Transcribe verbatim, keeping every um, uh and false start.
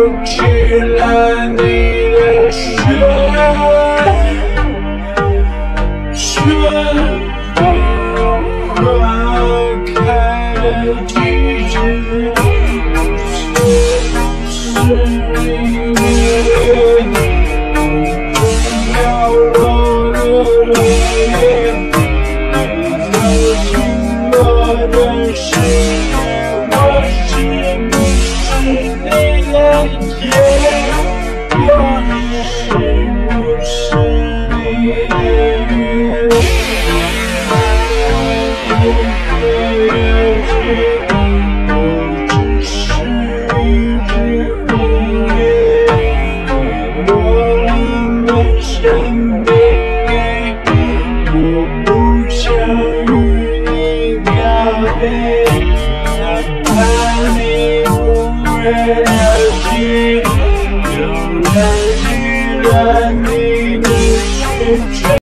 起了你的血，雪花开的季节，是你的你掉落的落叶，走进我的世界，我是你，是你的夜，我是不是你的月？我只是一只红叶，落了身边，我不想与你告别，哪怕你不会了解，就来去了你的世界。